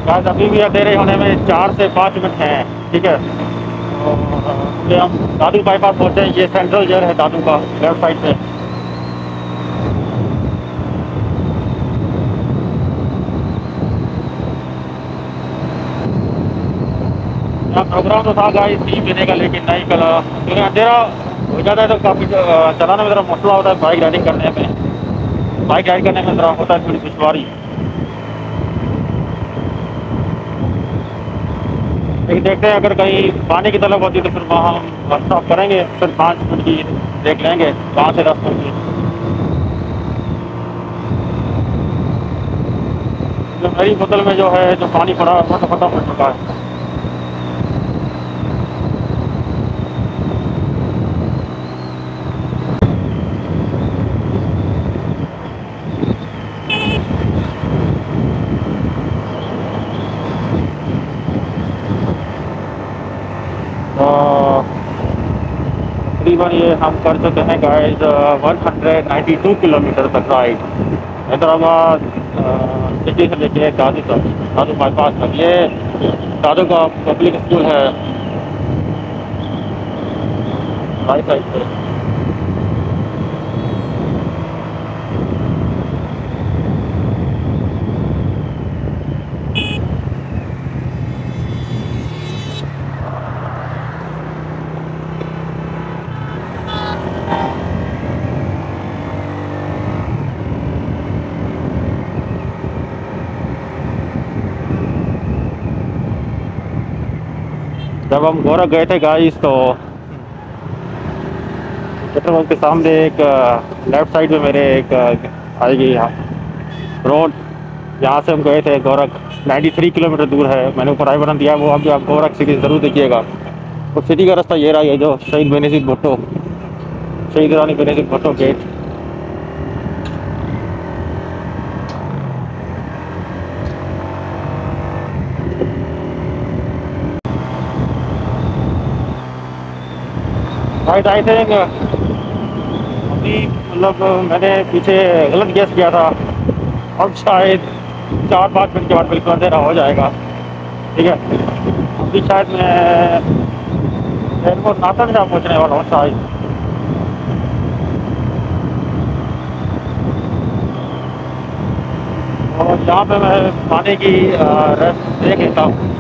शायद अभी भी अंधेरे होने में 4 से 5 मिनट हैं। ठीक है, तो ये हम दादू बाईपास पहुँचे। ये सेंट्रल जेल है दादू का, लेफ्ट साइड पे। यहाँ प्रोग्राम तो था गाइस 3 महीने का, लेकिन नहीं कल क्योंकि अंधेरा हो जाता है तो काफ़ी चलाने में ज़रा मसला होता है। बाइक राइडिंग करने में, बाइक राइड करने में ज़रा होता है थोड़ी दुश्वारी। लेकिन देखते हैं, अगर कहीं पानी की तलब होती है तो फिर वहाँ हम रास्ता करेंगे, फिर 5 मिनट की देख लेंगे 5 से 10 मिनट की। जो मेरी बोतल में जो है, जो पानी पड़ा है वो तो खत्म हो चुका है। तो तकरीबन ये हम कर चुके हैं गाइस 192 किलोमीटर तक राइड, हैदराबाद सिटी से लेके दादू तक, दादू बाईपास तक। ये दादू का पब्लिक स्कूल है राइट साइड पे। जब हम गोरख गए थे गाइस तो पेट्रोल पंप के सामने एक लेफ्ट साइड में मेरे एक आएगी रोड, यहाँ से हम गए थे गोरख। 93 किलोमीटर दूर है। मैंने ऊपर आई बटन दिया है, वो अभी आप गोरख सिटी ज़रूर देखिएगा। तो सिटी का रास्ता ये रहा है, जो शहीद बेनज़ीर भुट्टो, शहीद रानी Benazir Bhutto gate. Right I think अभी मतलब मैंने पीछे गलत गेस किया था। अब शायद 4-5 मिनट के बाद बिल्कुल अंधेरा हो जाएगा। ठीक है, अभी शायद मैं एयरपोर्ट नाथन शाह पहुँचने वाला हूँ शायद। और यहाँ पे मैं पानी की रेस्ट देख लेता हूँ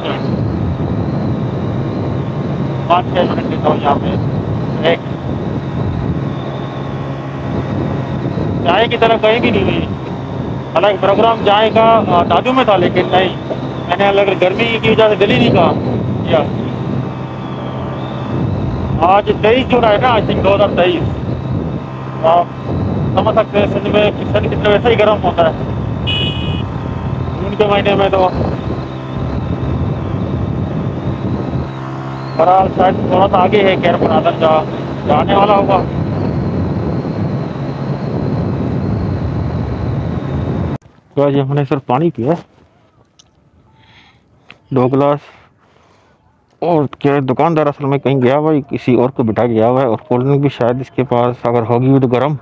5-6 मिनट लेता हूँ यहाँ पे। एक चाय की तरफ कहीं भी नहीं हुई। हालांकि प्रोग्राम जाएगा दादू में था, लेकिन नहीं, मैंने अलग गर्मी की वजह से दिल्ली नहीं कहा या। आज 23 जून है ना, आई थिंक 2023। आप समझ सकते हैं सिंध में सिंध कितना वैसे ही गर्म होता है जून के महीने में। तो बहरहाल शायद थोड़ा सा आगे है कैरपुर नादन का, जाने वाला होगा। तो आज हमने सिर्फ पानी पिया 2 गिलास, और क्या दुकानदार असल में कहीं गया हुआ है, किसी और को बिठा गया हुआ है। और कोल्ड ड्रिंक भी शायद इसके पास अगर होगी भी तो गर्म।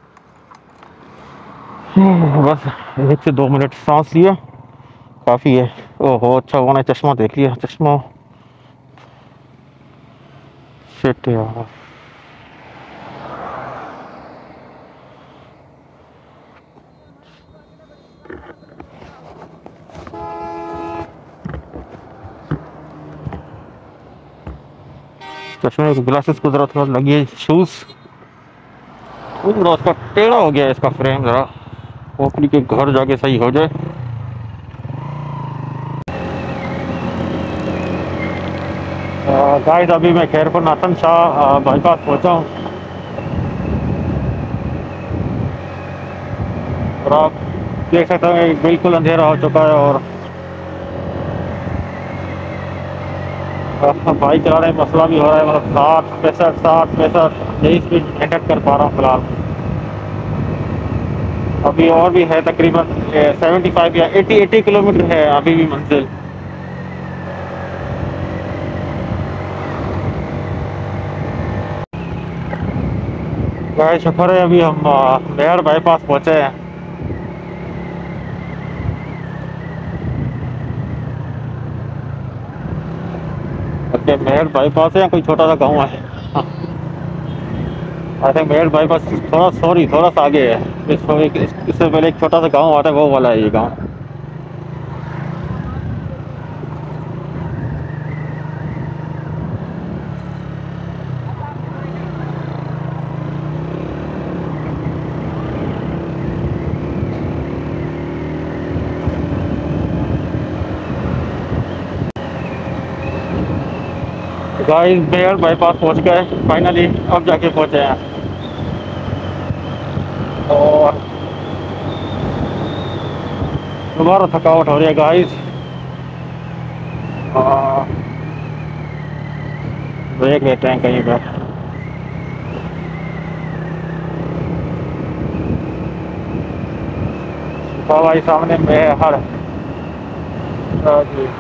बस 1 से 2 मिनट सांस लिया, काफ़ी है। ओहो, अच्छा हुआ ना चश्मा देख लिया, चश्मा सेट यार। चश्मे के ग्लासेस को ज़रा थोड़ा लगी है। शूज़ थोड़ा उसका टेढ़ा हो गया है, इसका फ्रेम ज़रा, होपली के घर जाके सही हो जाए। गाइस अभी मैं खैरपुर नाथन शाह बाईपास पहुंचा हूँ, और आप देख सकते हैं बिल्कुल अंधेरा हो चुका है। और बाइक चलाने में मसला भी हो रहा है, मतलब 60 65 यही स्पीड मेंटेन कर पा रहा हूँ फिलहाल। अभी और भी है तकरीबन 75 या 80 किलोमीटर है अभी भी मंजिल। गाइस शुक्र है अभी हम मेयर बाईपास पहुँचे हैं। कि मेरठ बाईपास है या कोई छोटा सा गांव है। आई थिंक मेरठ बाईपास थोड़ा सा आगे है। इससे पहले एक छोटा सा गांव आता है, वो वाला है ये गांव। गाइस मेरठ बाईपास पहुंच गए फाइनली, अब जाके पहुंचे हैं। और दोबारा थकावट हो रही है गाइस। ब्रेक लेते हैं कहीं पर। तो भाई सामने मेहर जी।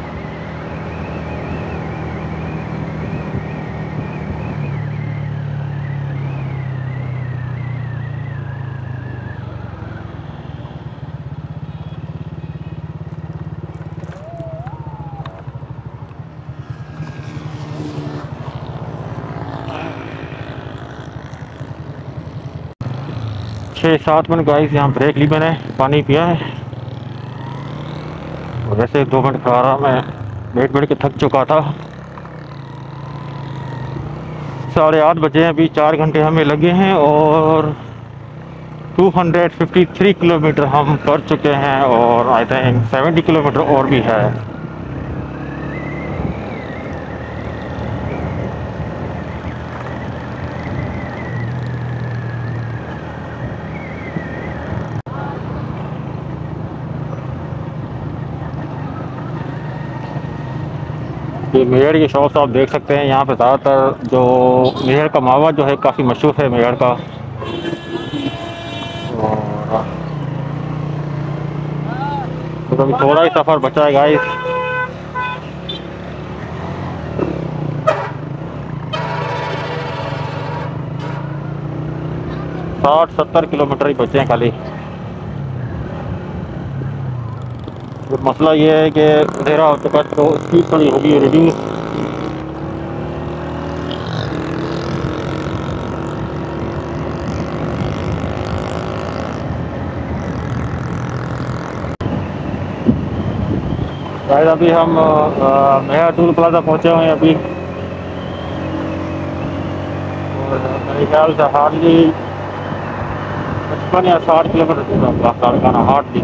6-7 मिनट गाइस यहाँ ब्रेक ली मैंने, पानी पिया है। वैसे 2 मिनट खा रहा, मैं बैठ के थक चुका था। 8:30 बजे हैं, अभी 4 घंटे हमें लगे हैं और 253 किलोमीटर हम कर चुके हैं और आई थिंक 70 किलोमीटर और भी है। ये मेहर की शॉप्स आप देख सकते हैं, यहाँ पे ज़्यादातर जो मेहर का मावा जो है काफ़ी मशहूर है मेहर का। और तो अभी थोड़ा ही सफ़र बचा है गाइस। साठ 70 किलोमीटर ही बचे हैं खाली। तो मसला ये है कि अंधेरा हो चुका है तो स्पीड थोड़ी होगी रिड्यूस। शायद अभी हम मेहर टूल प्लाजा पहुँचे हुए हैं अभी। और मेरे ख्याल से हार्डली 55 या 60 किलोमीटर दूर है हार्डली।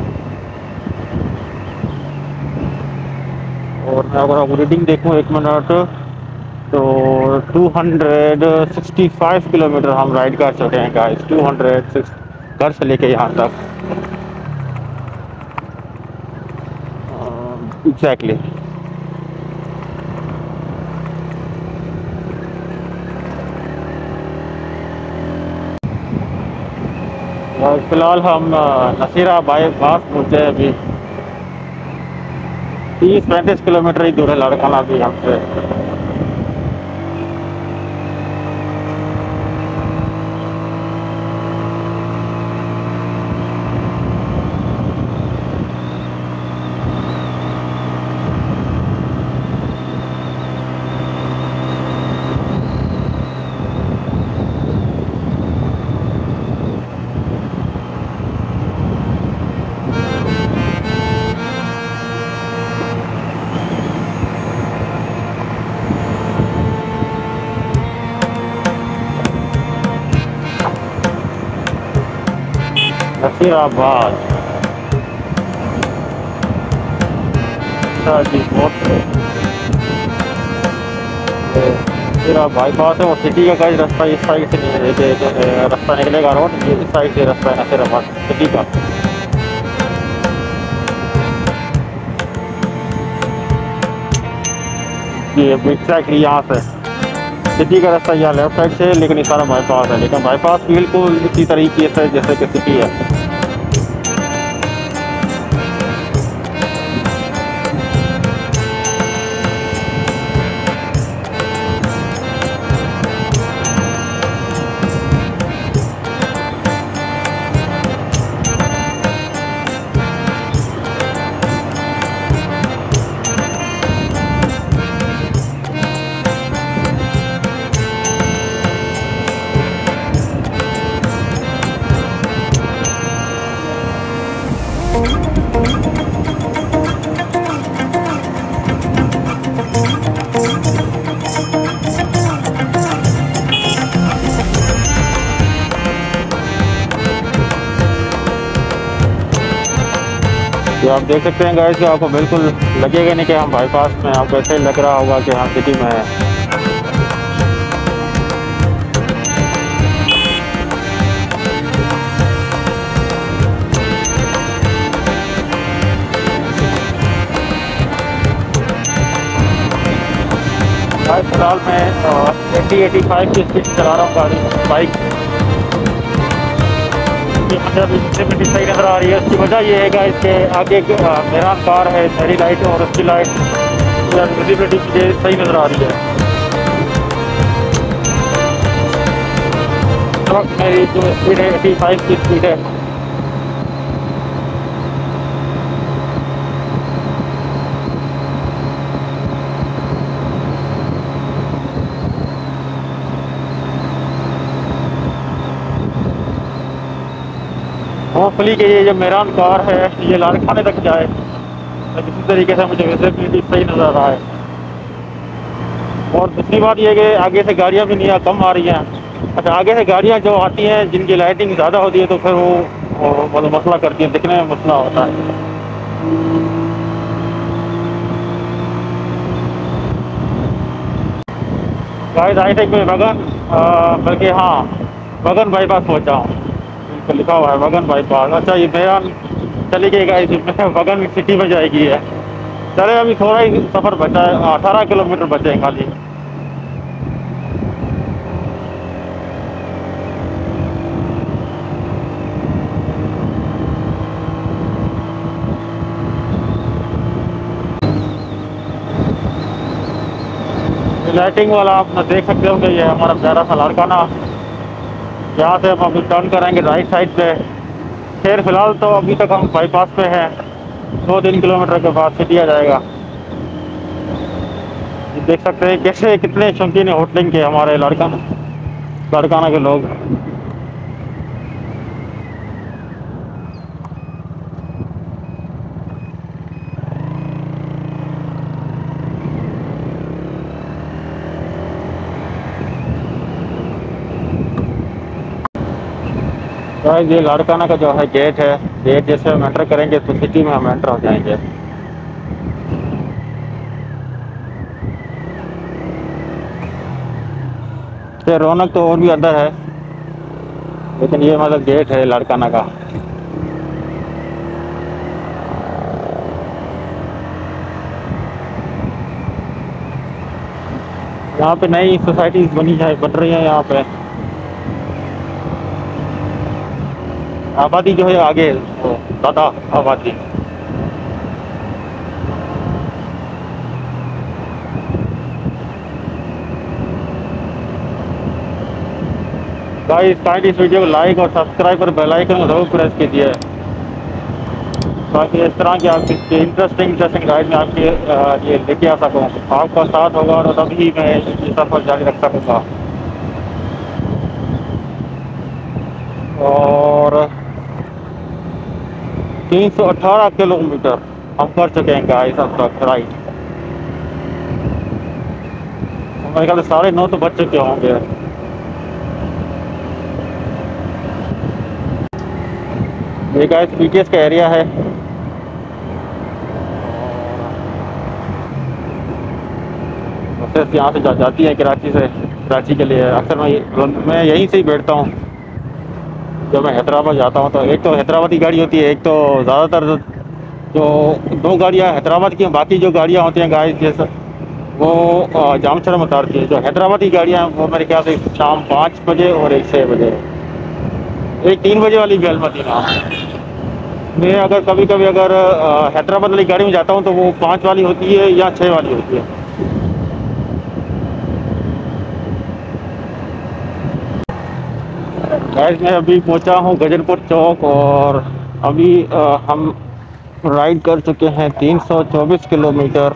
और मैं अगर आपको रीडिंग देखूँ 1 मिनट तो 265 किलोमीटर हम राइड कर चुके हैं गाइस। 206 घर से लेके यहाँ तक एग्जैक्टली। फिलहाल हम नसीरा बाईपास पहुँचे हैं अभी। 30-35 किलोमीटर ही दूर है लाड़काना भी हमसे। नसीराबाद जी मेरा बाईपास है और सिटी का कोई रास्ता इस साइड से नहीं है। रास्ता निकलेगा रोड ये इस साइड से रास्ता है नसीराबाद सिटी का। ये एग्जैक्टली यहाँ से सिटी का रास्ता यहाँ लेफ्ट साइड से, लेकिन ये सारा बाईपास है। लेकिन बाईपास बिल्कुल इसी तरीके से जैसे कि सिटी है। तो आप देख सकते हैं गाइस कि आपको बिल्कुल लगेगा नहीं कि हम बाईपास में, आपको ऐसे ही लग रहा होगा कि हम सिटी में हैं। गाइस फिलहाल मैं 80-85 की स्पीड चला रहा हूँ गाड़ी बाइक। मतलब विजिबिलिटी सही नज़र आ रही है। उसकी वजह ये है गाइस कि आगे मेरा कार है, मेरी लाइट और उसकी लाइट, विजिबिलिटी मुझे सही नज़र आ रही है। तो मेरी जो स्पीड है 85 की स्पीड है। होपफुली कि ये जो मेरान कार है ये लाड़काने तक जाए, तो किसी तरीके से मुझे विजिबिलिटी सही नज़र आ रहा है। और दूसरी बात ये कि आगे से गाड़ियाँ भी नहीं कम आ रही हैं। अच्छा, आगे से गाड़ियाँ जो आती हैं जिनकी लाइटिंग ज़्यादा होती है तो फिर वो मतलब मसला करती है, दिखने में मसला होता है। गाइस आई थिंक मैं बल्कि हाँ बगन बाईपास पहुँचा हूँ। तो लिखा हुआ है वगन बाईपास। अच्छा, ये मेरान चली गई गाइस, वगन सिटी में जाएगी है। चले अभी थोड़ा ही सफ़र बचा है, 18 किलोमीटर बचे हैं खाली। लाइटिंग वाला आप देख सकते हो कि ये हमारा प्यारा सा लाड़काना। यहाँ से हम अभी टर्न करेंगे राइट साइड पे। खैर फिलहाल तो अभी तक हम बाईपास पे हैं, 2-3 किलोमीटर के बाद सिटी आ जाएगा। देख सकते हैं कैसे कितने शौकीन होटलिंग के हमारे लाड़काना के लोग। गाइस ये लाड़काना का जो है गेट है, गेट जैसे हम एंटर करेंगे तो सिटी में हम एंटर हो जाएंगे। ये रौनक तो और भी अंदर है, लेकिन ये मतलब गेट है लाड़काना का। यहाँ पे नई सोसाइटीज बन रही है। यहाँ पे आबादी जो है आगे ज़्यादा आबादी। गाइस काइंडली इस वीडियो को लाइक और सब्सक्राइब और बेल आइकन को जरूर प्रेस कीजिए, ताकि इस तरह की आपकी इंटरेस्टिंग गाइड में आपके ये लेके आ सकूँ। आपका साथ होगा और तभी मैं ये सफ़र जारी रख सकूँगा। और 318 किलोमीटर हम कर चुके हैं गाइस अब तक राइट। मेरे ख्याल से 9:30 तो बज चुके होंगे। ये गाइस पीटीएस का एरिया है। बसेस यहाँ से जाती है कराची के लिए। अक्सर मैं यहीं से ही बैठता हूँ जब मैं हैदराबाद जाता हूँ। तो एक तो हैदराबाद की गाड़ी होती है, एक तो ज़्यादातर जो 2 गाड़ियाँ हैदराबाद की, बाकी जो गाड़ियाँ होती हैं गाइस जैसे वो जामशरा में उतारती है। जो हैदराबाद की गाड़ियाँ हैं वो मेरे ख्याल से शाम 5 बजे और एक 6 बजे, एक 3 बजे वाली भी अलमदीना। मैं अगर कभी अगर हैदराबाद वाली गाड़ी में जाता हूँ तो वो 5 वाली होती है या 6 वाली होती है। गाइस मैं अभी पहुँचा हूँ गजनपुर चौक और अभी हम राइड कर चुके हैं 324 किलोमीटर।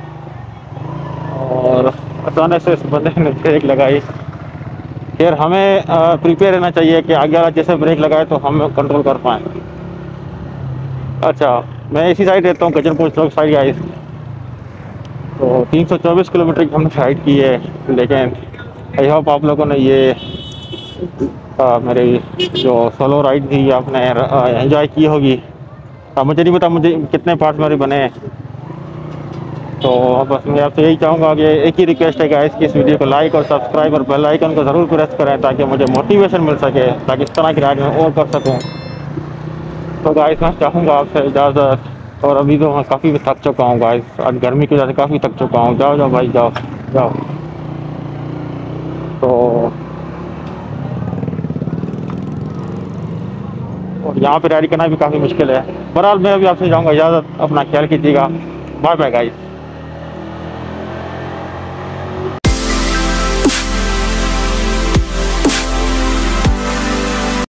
और अचानक से इस बंदे ने ब्रेक लगाई। खैर हमें प्रिपेयर रहना चाहिए कि आगे वाला जैसे ब्रेक लगाए तो हम कंट्रोल कर पाएँ। अच्छा, मैं इसी साइड रहता हूँ, गजनपुर चौक साइड गाइस। तो 324 किलोमीटर की हमने राइड की है, लेकिन आई होप आप लोगों ने ये मेरी जो सोलो राइड थी आपने एंजॉय की होगी। अब मुझे नहीं पता मुझे कितने पार्ट मेरे बने हैं। तो बस मैं आपसे यही चाहूँगा कि एक ही रिक्वेस्ट है गाइस कि इस वीडियो को लाइक और सब्सक्राइब और बेल आइकन को ज़रूर प्रेस करें, ताकि मुझे मोटिवेशन मिल सके, ताकि इस तरह की राइड मैं और कर सकूँ। तो गाइस मैं चाहूँगा आपसे इजाज़त, और अभी तो मैं काफ़ी थक चुका हूँ गाइस, आज गर्मी की वजह से काफ़ी थक चुका हूँ। जाओ जाओ भाई, जाओ जाओ। तो और यहाँ पे राइड करना भी काफ़ी मुश्किल है। बहरहाल मैं अभी आपसे चाहूँगा इजाज़त, अपना ख्याल कीजिएगा। Bye bye guys.